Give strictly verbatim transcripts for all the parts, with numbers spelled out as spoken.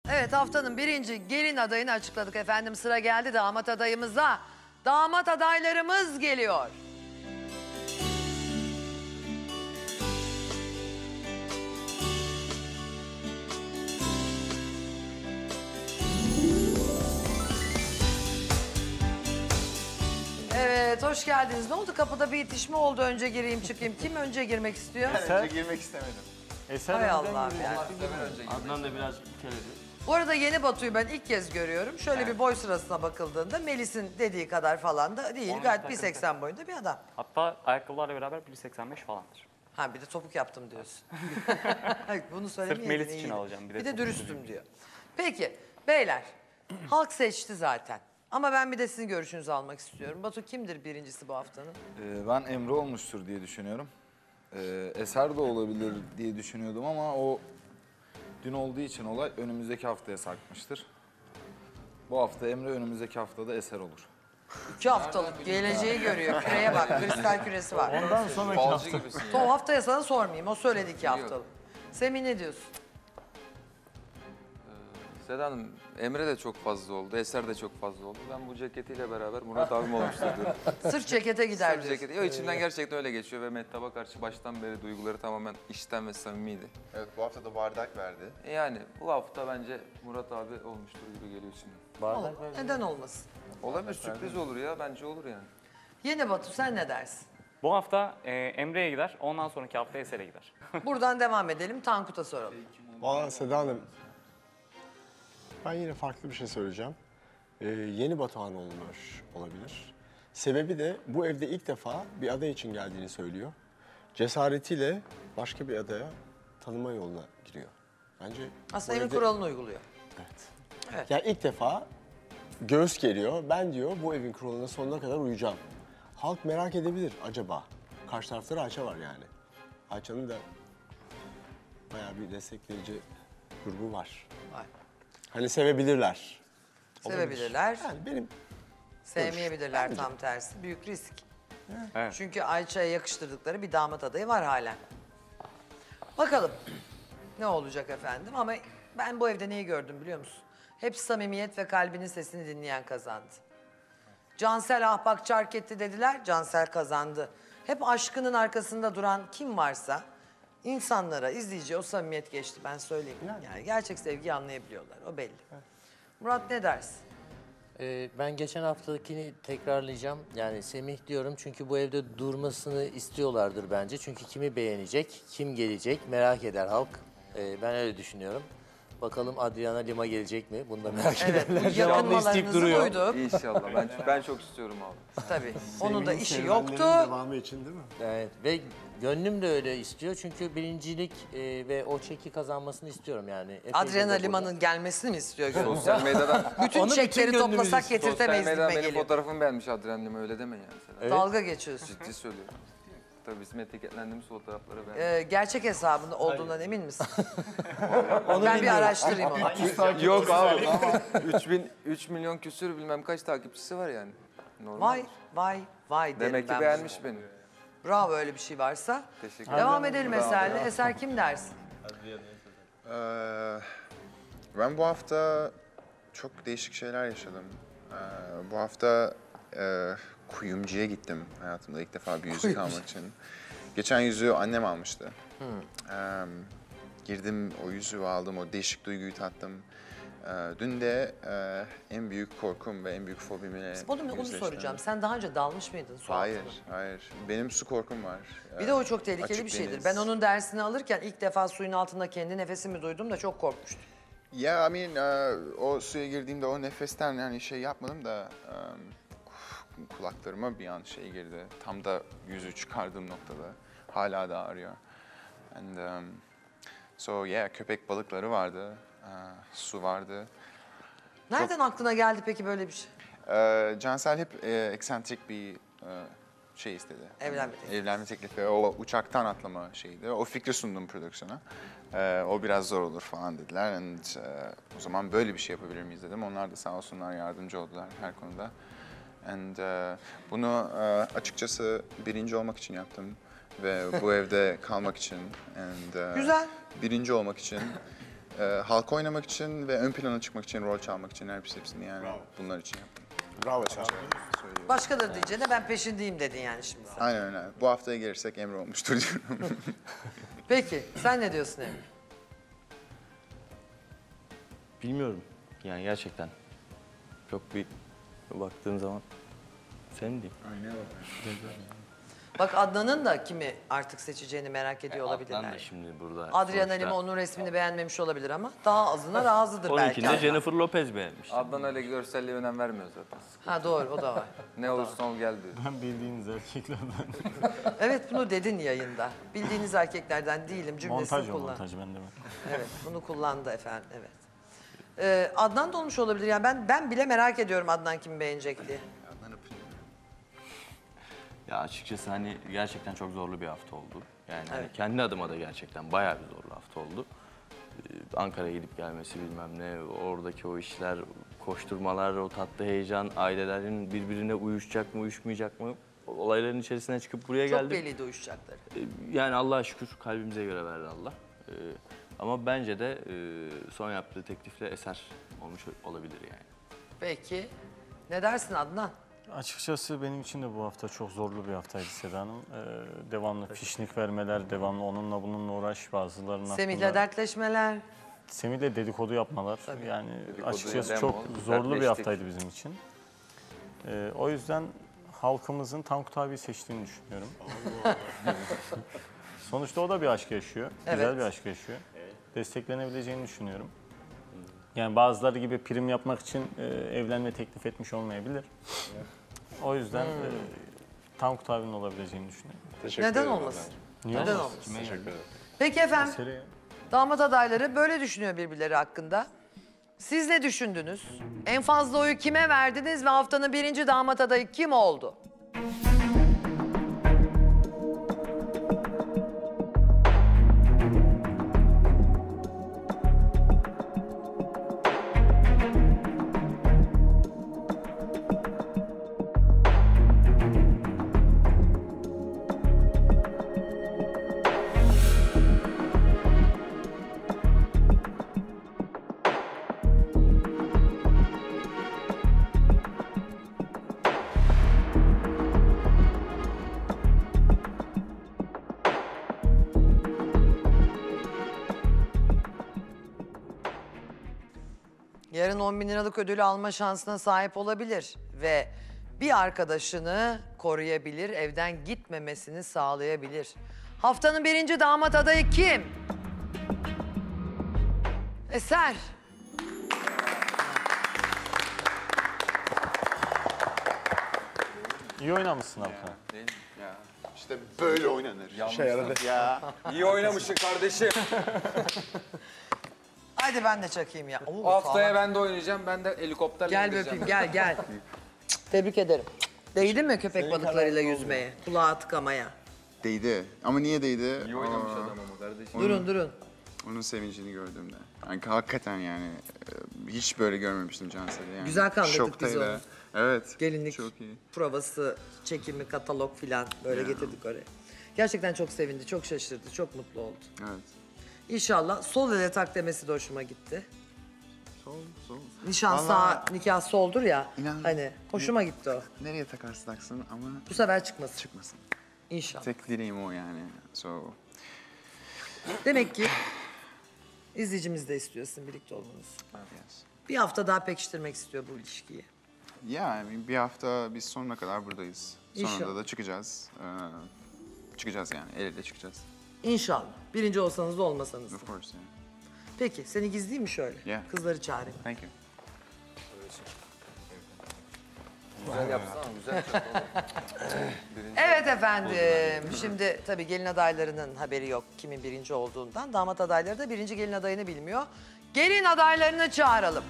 Evet, haftanın birinci gelin adayını açıkladık efendim. Sıra geldi damat adayımıza. Damat adaylarımız geliyor. Evet, hoş geldiniz. Ne oldu? Kapıda bir itişme oldu. Önce gireyim çıkayım. Kim önce girmek istiyor? Ben önce girmek istemedim. Eser Hay Adnan Allah gibi. yani. Adnan da biraz iteledi. Bu arada yeni Batu'yu ben ilk kez görüyorum. Şöyle bir boy sırasına bakıldığında Melis'in dediği kadar falan da değil. Onun Gayet takım bir seksen boyunda bir adam. Hatta ayakkabılarla beraber bir seksen beş falandır. Ha bir de topuk yaptım diyorsun. Bunu Sırf söylemeyeydin Melis için iyiydi. alacağım. Bir Bir de, de, dürüstüm diyor. Peki beyler, halk seçti zaten. Ama ben bir de sizin görüşünüzü almak istiyorum. Batu kimdir birincisi bu haftanın? Ee, ben Emre olmuştur diye düşünüyorum. Ee, Eser de olabilir diye düşünüyordum ama o dün olduğu için olay önümüzdeki haftaya sarkmıştır. Bu hafta Emre, önümüzdeki haftada Eser olur. İki haftalık geleceği görüyor. Küreye bak, kristal küresi var. Ondan sonraki Falcı hafta. gibisin O ya. haftaya sana sormayayım. O söyledi iki haftalık. Semih ne diyorsun? Seda Hanım, Emre de çok fazla oldu, Eser de çok fazla oldu. Ben bu ceketiyle beraber Murat abim olmuştur diyorum. Sırf cekete gider Sırf diyorsun. ceketi. Yo, içimden gerçekten öyle geçiyor ve Mehtap'a karşı baştan beri duyguları tamamen içten ve samimiydi. Evet, bu hafta da bardak verdi. E Yani bu hafta bence Murat abi olmuştur gibi geliyor şimdi. Olur. Neden olmasın? Olabilir, sürpriz olur ya, bence olur yani. Yeni Batu sen ne dersin? Bu hafta e, Emre'ye gider, ondan sonraki hafta Eser'e gider. Buradan devam edelim. Tankut'a soralım. Valla Seda Hanım, ben yine farklı bir şey söyleyeceğim. Ee, yeni Batuhan olmuş olabilir. Sebebi de bu evde ilk defa bir aday için geldiğini söylüyor. Cesaretiyle başka bir adaya tanıma yoluna giriyor. Bence Aslında bu evin evde- kuralını uyguluyor. Evet. Evet. Yani ilk defa göğüs geriyor. Ben diyor bu evin kuralına sonuna kadar uyacağım. Halk merak edebilir acaba. Karşı tarafta da Ayça var yani. Ayça'nın da bayağı bir destekleyici grubu var. Var. Hani sevebilirler. Sevebilirler, Yani benim sevmeyebilirler Bence. tam tersi. Büyük risk. Evet. Çünkü Ayça'ya yakıştırdıkları bir damat adayı var halen. Bakalım ne olacak efendim ama ben bu evde neyi gördüm biliyor musun? Hep samimiyet ve kalbinin sesini dinleyen kazandı. Cansel ah bak çark etti dediler, Cansel kazandı. Hep aşkının arkasında duran kim varsa insanlara, izleyiciye o samimiyet geçti ben söyleyeyim. Yani gerçek sevgiyi anlayabiliyorlar, o belli. Murat ne dersin? Ee, ben geçen haftakini tekrarlayacağım. Yani Semih diyorum çünkü bu evde durmasını istiyorlardır bence. Çünkü kimi beğenecek, kim gelecek merak eder halk. Ee, ben öyle düşünüyorum. Bakalım Adriana Lima gelecek mi? Bunu da merak Evet, bu ederler. Devamlı isteyip yakınmalarınızı duruyor. duyduk. İnşallah, ben, ben çok istiyorum abi. Tabii, onun da işi Serüvenlerin yoktu. devamı için değil mi? Evet ve gönlüm de öyle istiyor. Çünkü birincilik e, ve o çeki kazanmasını istiyorum yani. Epeyce Adriana de burada. Lima'nın gelmesini mi istiyor gönlüm? Sosyal medyadan, Bütün Onu çekleri bütün gönlümüz toplasak istiyor. sosyal getirtemeyiz medyadan gibime benim geliyor. fotoğrafımı beğenmiş Adrian Lima, öyle deme yani. Seda. Evet. Dalga geçiyorsun. Ciddi söylüyorum. Tabii bizim etiketlendiğimiz fotoğrafları beğenmiş. Ee, gerçek hesabında olduğundan emin misin? Onu ben bir bilmiyorum. araştırayım onu. Yok abi. üç bin, üç milyon küsür bilmem kaç takipçisi var yani. Normal. Vay vay vay derim Demek ki ben beğenmiş buna. beni. Bravo öyle bir şey varsa. Teşekkür Devam ederim. edelim Eser'le. Eser kim dersin? Ee, ben bu hafta çok değişik şeyler yaşadım. Ee, bu hafta e, kuyumcuya gittim hayatımda ilk defa bir yüzük almak için. Geçen yüzüğü annem almıştı. Ee, girdim, o yüzüğü aldım, o değişik duyguyu tattım. Ee, dün de e, en büyük korkum ve en büyük fobimle Onu, onu yüzleştim. soracağım. Sen daha önce dalmış mıydın su Hayır, altına? hayır. Benim su korkum var. Bir Ee, de o çok tehlikeli açık bir şeydir. deniz. Ben onun dersini alırken ilk defa suyun altında kendi nefesimi duydum da çok korkmuştum. Ya I mean, e, o suya girdiğimde o nefesten yani şey yapmadım da e, kulaklarıma bir an şey girdi. Tam da yüzü çıkardığım noktada. Hala da ağrıyor. And um, so yeah, köpek balıkları vardı, e, su vardı. Nereden aklına geldi peki böyle bir şey? E, Cansel hep e, eksantrik bir e, şey istedi. Evlenme teklifi. Evlenme teklifi, o uçaktan atlama şeydi. O fikri sundum prodüksiyona. Ee, o biraz zor olur falan dediler. And, e, o zaman böyle bir şey yapabilir miyiz dedim. Onlar da sağ olsunlar yardımcı oldular her konuda. And, e, bunu e, açıkçası birinci olmak için yaptım. Ve bu evde kalmak için. And, e, Güzel. Birinci olmak için. e, halka oynamak için ve ön plana çıkmak için, rol çalmak için hepsi hepsini yani bunlar için yaptım. Bravo Çağrı. Başkaları diyeceğine ben peşindeyim dedin yani şimdi sen. Aynen öyle. Bu haftaya gelirsek Emre olmuştur diyorum. Peki sen ne diyorsun Emre? Bilmiyorum. Yani gerçekten. Çok bir baktığın zaman sen diyeyim. Bak Adnan'ın da kimi artık seçeceğini merak ediyor Adnan olabilirler. da şimdi burada. Adriana sonuçta. Lima onun resmini beğenmemiş olabilir ama daha azına razıdır belki. Onunkinde Adnan. Jennifer Lopez beğenmiş. Adnan öyle görselliğe önem vermiyor zaten. Ha doğru o da var. Ne olursa ol gel diyor. Ben bildiğiniz erkeklerden. Evet bunu dedin yayında. Bildiğiniz erkeklerden değilim cümlesini Montaj o kullan. montaj ben de. Evet bunu kullandı efendim evet. Ee, Adnan da olmuş olabilir yani ben ben bile merak ediyorum Adnan kimi beğenecek diye. Ya açıkçası hani gerçekten çok zorlu bir hafta oldu. Yani hani Evet. kendi adıma da gerçekten bayağı bir zorlu hafta oldu. Ee, Ankara'ya gidip gelmesi bilmem ne, oradaki o işler, koşturmalar, o tatlı heyecan, ailelerin birbirine uyuşacak mı, uyuşmayacak mı? Olayların içerisine çıkıp buraya Çok geldim. belliydi uyuşacakları. Ee, Yani Allah'a şükür kalbimize göre verdi Allah. Ee, Ama bence de e, son yaptığı teklifle eser olmuş olabilir yani. Peki ne dersin Adnan? Açıkçası benim için de bu hafta çok zorlu bir haftaydı Seda Hanım. Ee, devamlı fişnik vermeler, devamlı onunla bununla uğraş bazılarının Semih'le hakkında. dertleşmeler. Semih'le dedikodu yapmalar. Tabii. Yani Dedikoduya açıkçası dem çok ol, zorlu bir dertleştik. haftaydı bizim için. Ee, o yüzden halkımızın Tankut abi seçtiğini düşünüyorum. Sonuçta o da bir aşk yaşıyor. Güzel Evet. bir aşk yaşıyor. Desteklenebileceğini düşünüyorum. Yani bazıları gibi prim yapmak için e, evlenme teklif etmiş olmayabilir. O yüzden Hmm. e, Tankut abinin olabileceğini düşünüyorum. Neden olmasın? Niye Neden olmasın? olmasın? Peki efendim Mesele- damat adayları böyle düşünüyor birbirleri hakkında. Siz ne düşündünüz? En fazla oyu kime verdiniz ve haftanın birinci damat adayı kim oldu? Yarın on bin liralık ödülü alma şansına sahip olabilir ve bir arkadaşını koruyabilir, evden gitmemesini sağlayabilir. Haftanın birinci damat adayı kim? Eser. İyi oynamışsın abla. İşte böyle oynanır. İyi oynamışsın kardeşim. Haydi ben de çakayım ya. Oo, Haftaya sağlam. ben de oynayacağım. Ben de helikopterle Gel bir gideceğim. öpeyim gel gel. Tebrik ederim. Değdin mi köpek balıklarıyla yüzmeye, kulağa tıkamaya? Değdi. Ama niye değdi? İyi oynamış Aa, adam ama kardeşim. Durun durun. Onun sevincini gördüğümde. Yani hakikaten yani e, hiç böyle görmemiştim Cansel'i yani. Güzel kandırdık biz Şoktaydı. onu. Evet. Gelinlik Çok iyi. provası, çekimi, katalog filan böyle getirdik oraya. Gerçekten çok sevindi, çok şaşırdı, çok mutlu oldu. Evet. İnşallah sol ele tak demesi de hoşuma gitti. Sol, sol. Nişan sağ, Vallahi- nikah soldur ya. İnan- Hani hoşuma gitti o. Nereye takarsın taksın ama Bu sefer çıkmasın. çıkmasın. İnşallah. Tek dileğim o yani. So, Demek ki izleyicimiz de istiyorsun birlikte olmanızı. yes. Bir hafta daha pekiştirmek istiyor bu ilişkiyi. Yani bir hafta biz sonuna kadar buradayız. Sonunda İnşallah. da çıkacağız. Ee, çıkacağız yani. El ele çıkacağız. İnşallah. Birinci olsanız da olmasanız da. Of course yani. Peki seni gizleyeyim mi şöyle? Yeah. Kızları çağırayım. Thank you. Güzel yapsana güzel. Evet efendim. Şimdi tabii gelin adaylarının haberi yok kimin birinci olduğundan. Damat adayları da birinci gelin adayını bilmiyor. Gelin adaylarını çağıralım.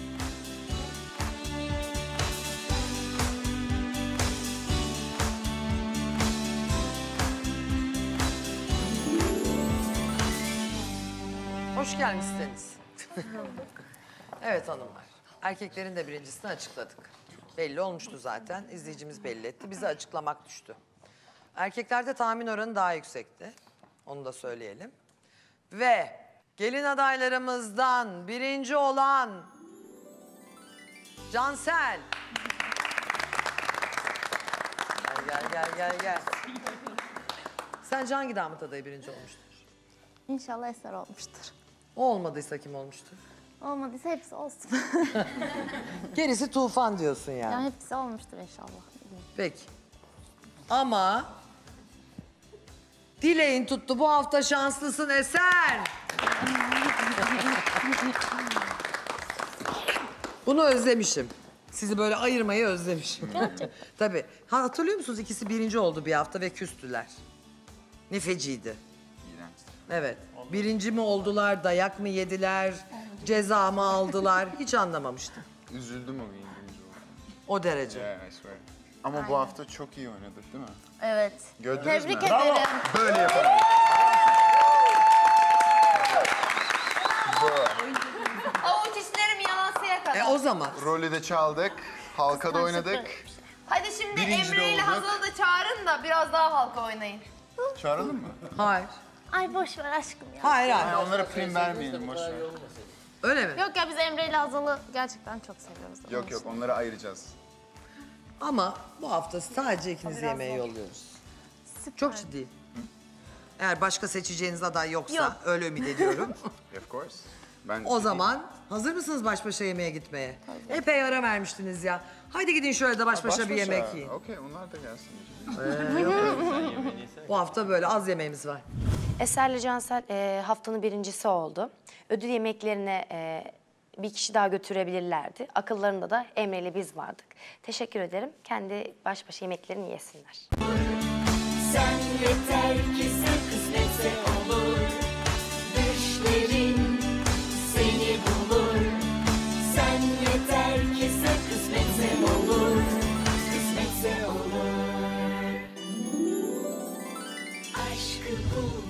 Hoş gelmişsiniz. Evet hanımlar. Erkeklerin de birincisini açıkladık. Belli olmuştu zaten. İzleyicimiz belli etti. Bize açıklamak düştü. Erkeklerde tahmin oranı daha yüksekti. Onu da söyleyelim. Ve Gelin adaylarımızdan birinci olan Cansel. Gel gel gel gel gel. Sence hangi damat adayı birinci olmuştur? İnşallah Eser olmuştur. O olmadıysa kim olmuştur? Olmadıysa hepsi olsun. Gerisi tufan diyorsun yani. Yani hepsi olmuştur inşallah. Peki. Ama dileğin tuttu. Bu hafta şanslısın Eser. Bunu özlemişim. Sizi böyle ayırmayı özlemişim. Tabii. Ha, hatırlıyor musunuz? İkisi birinci oldu bir hafta ve küstüler. Ne feciydi. Evet. Birinci mi oldular, dayak mı yediler, ceza mı aldılar? Hiç anlamamıştım. Üzüldüm o İngilizce oldu. O derece. Yeah, I swear. Ama bu hafta çok iyi oynadık değil mi? Evet. Gördünüz Tebrik mü? ederim. Böyle yapalım. Avuç işlerim yansıya kadar. E o zaman. Rolü de çaldık, halkada oynadık. Hadi şimdi Birinci de Emre ile olduk. Hazal'ı da çağırın da biraz daha halka oynayın. Çağıralım mı? Hayır. Ay boş ver aşkım ya. Hayır hayır. Yani onlara prim vermeyelim, boş ver. Öyle mi? Yok ya biz Emre ile Hazal'ı gerçekten çok seviyoruz. Yok yok, onları ayıracağız. Ama bu hafta sadece ikinizi yemeğe yolluyoruz. Çok ciddi. Eğer başka seçeceğiniz aday yoksa, Yok. öyle ümit ediyorum. Of course. Ben O zaman hazır mısınız baş başa yemeğe gitmeye? Epey ara vermiştiniz ya. Haydi gidin şöyle de baş başa bir yemek yiyin. Okey, onlar da gelsin. Bu hafta böyle az yemeğimiz var. Eser'le Cansel e, haftanın birincisi oldu. Ödül yemeklerine e, bir kişi daha götürebilirlerdi. Akıllarında da Emre ile biz vardık. Teşekkür ederim. Kendi baş başa yemeklerini yesinler. Sen yeter ki sen kısmetse olur. Düşlerin seni bulur. Sen yeter ki sen kısmetse olur. Kısmetse olur. Aşkı bul.